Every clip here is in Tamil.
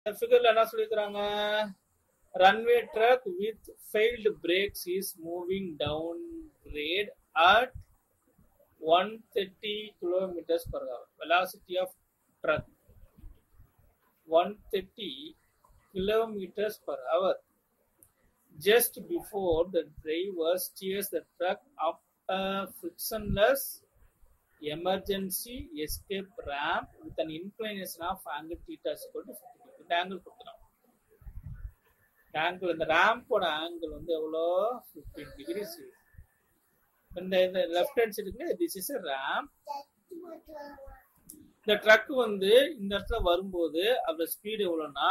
இந்த ஃபிகர்ல என்ன சொல்லிருக்காங்க? Runway truck with failed brakes is moving down grade at 130 kilometers per hour. Velocity of truck 130 kilometers per hour. Just before the driver steers the truck up a frictionless emergency escape ramp with an inclination of angle theta equal to 50 degree. இந்த ஆங்கிள் கொடுக்குறோம். ஆங்கிள் இந்த ரேம்போட ஆங்கிள் வந்து எவ்வளோ 15 டிகிரிஸ். இந்த லெஃப்ட் ஹேண்ட் சைடுக்கு திஸ் இஸ் a ramp. இந்த ட்ரக் வந்து இந்த இடத்துல வரும்போது அதோட ஸ்பீடு எவ்வளோன்னா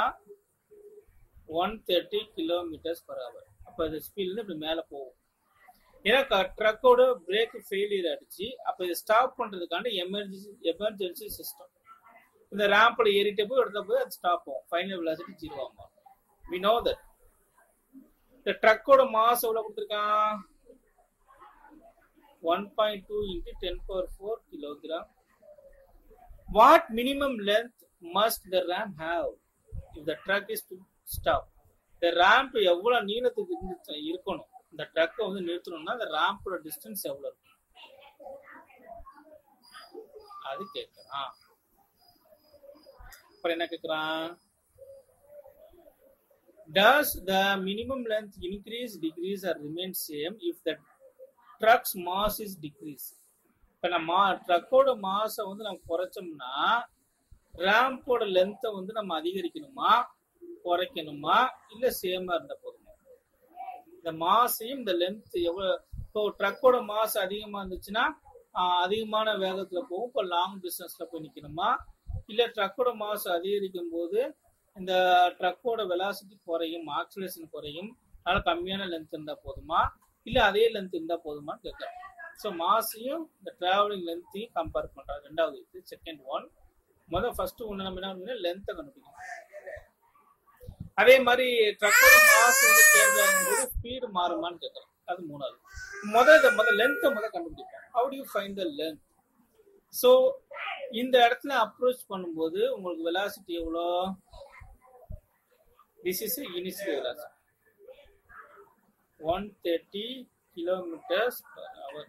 130 கிலோமீட்டர்ஸ் பர் ஹவர். அப்போ இந்த ஸ்பீட்ல இப்படி மேலே போகும். ஏன்னா ட்ரக்கோட பிரேக் ஃபெயிலியர் ஆயிடுச்சு. அப்போ இதை ஸ்டாப் பண்றதுக்கான எமர்ஜென்சி சிஸ்டம். இந்த ரேம்ப்ல ஏறிட்டே போய் இடத்துல போய் அது ஸ்டாப் ஆகும். ஃபைனல் வெலாசிட்டி 0 ஆகும். we know that. இந்த ட்ரக்கோட மாஸ் எவ்வளவு கொடுத்துருக்கான்? 1.2 into 10 power 4 kilogram. What minimum length must the ramp have if the truck is to stop? The ramp எவ்வளவு நீளத்துக்கு இருக்கணும்? இந்த ட்ரக்கை வந்து நிறுத்தணும்னா அந்த ரேம்போட டிஸ்டன்ஸ் எவ்வளவு இருக்கும் அது கேட்கறான். அப்புறம் என்ன கேட்கறான்? Does the minimum length increase, decrease or remain same if the truck's mass is decreased? இப்போ நம்ம ட்ரக்கோட மாஸை வந்து நம்ம குறைச்சோம்னா ரேம்போட லென்த்தை வந்து நம்ம அதிகரிக்கணுமா குறைக்கணுமா இல்ல சேமா இருந்த போதுமா? இந்த மாசையும் இந்த லென்த் எவ்வளவு? இப்போ ட்ரக்கோட மாஸ் அதிகமா இருந்துச்சுன்னா அதிகமான வேகத்துல போகும். இப்போ லாங் டிஸ்டன்ஸ்ல போய் நிக்கணுமா இல்ல ட்ரக்கோட மாஸ் அதிகரிக்கும் போது இந்த ட்ரக்கோட வெலாசிட்டி குறையும், ஆக்சிலேஷன் குறையும், அதனால கம்மியான லென்த் இருந்தா போதுமா இல்ல அதே லென்த் இருந்தா போதுமான்னு கேட்கறேன். ஸோ மாசையும் இந்த டிராவலிங் லென்த்தையும் கம்பேர் பண்றாங்க. ரெண்டாவது இது செகண்ட் ஒன். ஃபர்ஸ்ட் ஒன்று நம்ம என்ன லென்த்தை கண்டுபிடிக்கணும். அதே மாதிரி ட்ரக்கோட மாஸ் வந்து சேஞ்ச் ஆகும்போது ஸ்பீடு மாறுமான்னு கேட்கறோம். அது மூணாவது. முதல் லென்த்தை கண்டுபிடிப்போம். How do you find the length? So இந்த இடத்துல அப்ரோச் பண்ணும்போது உங்களுக்கு வெலாசிட்டி எவ்வளோ? This is initial velocity 130 kilometres per hour.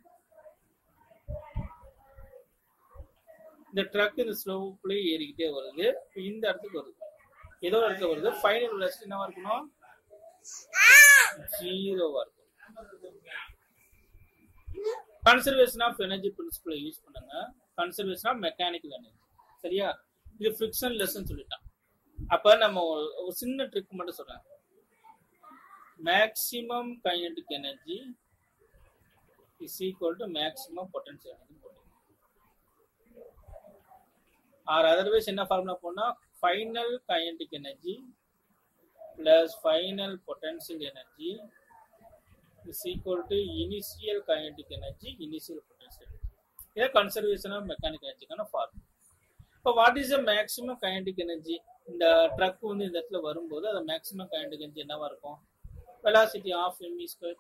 இந்த ட்ரக் இந்த ஸ்லோப்ல ஏறிக்கிட்டே வருது. இந்த இடத்துக்கு வருது, ஏதோ இடத்துல வருது. ஃபைனல் வெலாசிட்டி என்னவா இருக்கணும்? 0வா இருக்கும். கன்சர்வேஷன் ஆஃப் எனர்ஜி பிரின்சிபலை யூஸ் பண்ணுங்க. Conservation of mechanical energy. சரியா? இது ஃபிரிக்ஷன் லெஸ்ன்னு சொல்லிட்டான். அப்ப நம்ம ஒரு சின்ன ட்ரிக் மட்டும் சொல்றேன். Maximum kinetic energy is equal to maximum potential energy போட்டு, ஆர் அதர்வைஸ் என்ன ஃபார்முலா போனா final kinetic energy plus final potential energy is equal to initial kinetic energy initial potential energy. இது கன்சர்வேஷன் ஆஃப் மெக்கானிக்கல் எனர்ஜிக்கான ஃபார்முலா. இப்போ what is the maximum kinetic energy? இந்த ட்ரக் வந்து இந்த இடத்துல வரும்போது அது மேக்ஸிமம் கைனடிக் எனர்ஜி என்னவா இருக்கும்? Velocity of mv square.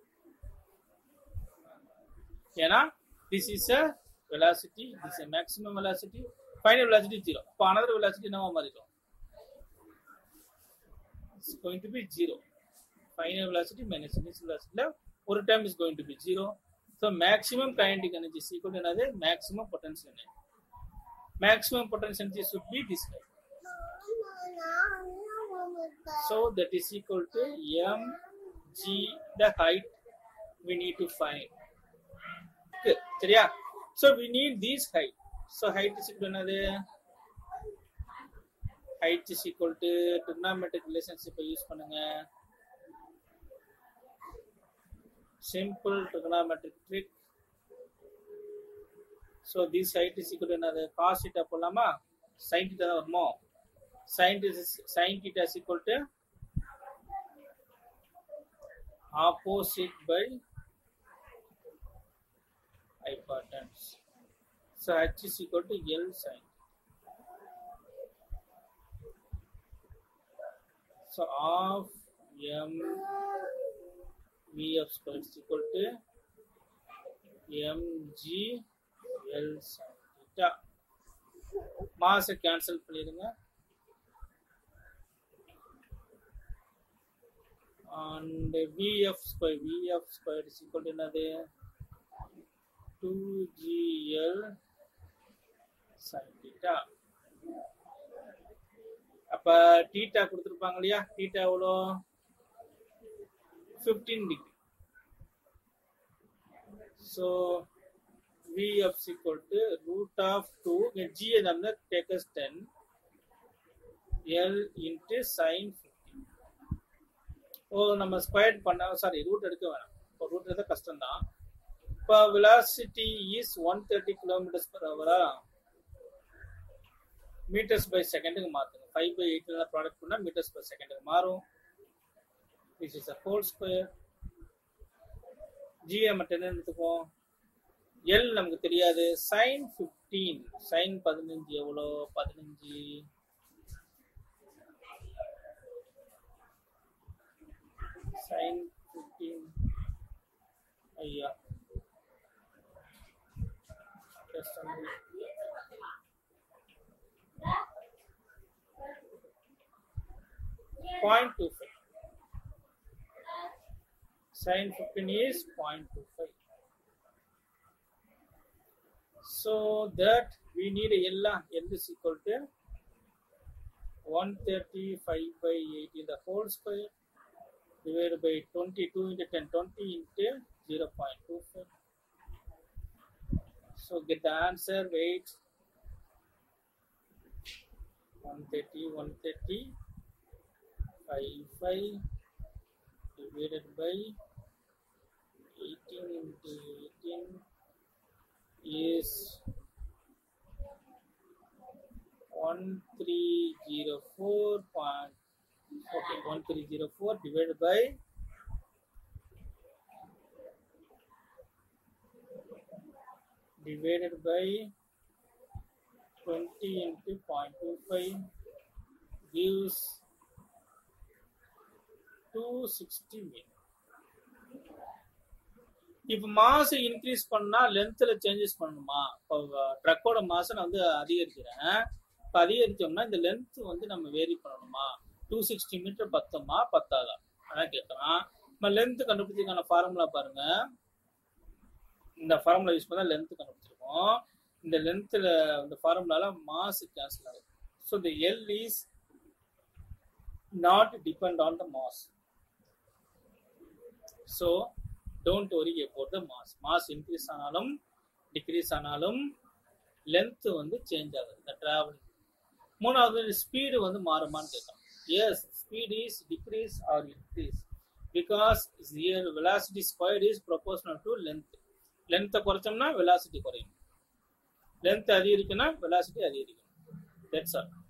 ஏன்னா this is a velocity, this is a maximum velocity, final velocity 0. அப்போ another velocity என்னவா மாறிடும்? It's going to be 0. Final velocity minus initial velocity ஒரு time is going to be 0. So maximum kinetic energy is equal to another maximum potential energy. Maximum potential energy should be this way. So that is equal to mg, the height we need to find. சரியா? So we need this height. So height is equal to another height is equal to trigonometric relationship use பண்ணுங்க. Simple trigonometric trick. So this height is equal to another cos theta போலாமா? sin theta தான் வருமோ? sin theta is equal to opposite by hypotenuse. So h is equal to L sin. So of m vf square is equal to mg L sin theta. Mass cancel பண்ணிடுங்க. and vf squared is equal to என்னது 2gl sin theta. அப்ப theta கொடுத்திருப்பாங்க இல்லையா, theta எவ்வளோ 15 degree. So vf is equal to root of 2 g and take us 10 l into sin 15. ஓ நம்ம ஸ்கொயர் பண்ண சாரி ரூட் எடுக்க வேணாம், இப்போ ரூட் எடுத்த கஷ்டம் தான். இப்போ velocity is 130 km/h meters by second க்கு மாத்துங்க. 5/8 ல ப்ராடக்ட் பண்ணா meters per second க்கு மாறும். This is a whole square. g மட்டும் எடுத்துப்போம். l நமக்கு தெரியாது. sin 15 sin 15 எவ்வளோ 15 sin 15 ஐயா just 0.25. Sin 15 is 0.25. So that we need L is equal to 135/8 in the whole square divided by 22 into 10, 20 into 0.25. So get the answer. Wait. 130 55 divided by 18 into 18 is 1304 divided by 20 into 0.25 gives 260 meter. இப்போ மாஸ் இன்க்ரீஸ் பண்ணா லென்த்ல சேஞ்சஸ் பண்ணணுமா? இப்போ ட்ரக்கோட மாஸ் நான் வந்து அதிகரிக்கிறேன். இப்போ அதிகரிச்சோம்னா இந்த லென்த் வந்து நம்ம வேரி பண்ணணுமா? 260 மீட்டர் பத்துமா பத்தாதா அதான் கேட்கலாம். நம்ம லென்த் கண்டுபிடிச்சதுக்கான ஃபார்முலா பாருங்க. இந்த ஃபார்முலா யூஸ் பண்ணா லென்த் கண்டுபிடிச்சிருக்கோம். இந்த லென்த்ல இந்த ஃபார்முலால மாஸ் கேன்சல் ஆகுது. So the L is not depend on the mass. So don't worry about the mass. Mass increase ஆனாலும் decrease ஆனாலும் length வந்து சேஞ்ச் ஆகுது. the travel. மூணாவது ஸ்பீடு வந்து மாறுமான்னு கேட்கலாம். yes, speed is decrease or increase because here velocity squared is proportional to length. length குறைச்சோம்னா velocity குறையும், length அதிகரிக்குன்னா velocity அதிகரிக்கும். That's all.